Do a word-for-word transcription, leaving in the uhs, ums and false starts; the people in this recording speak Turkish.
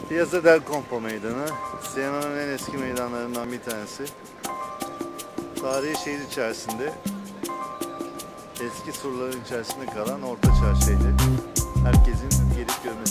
Piazza del Campo Meydanı, Siena'nın en eski meydanlarından bir tanesi. Tarihi şehir içerisinde, eski surların içerisinde kalan orta çarşıydı. Herkesin gelip görmesi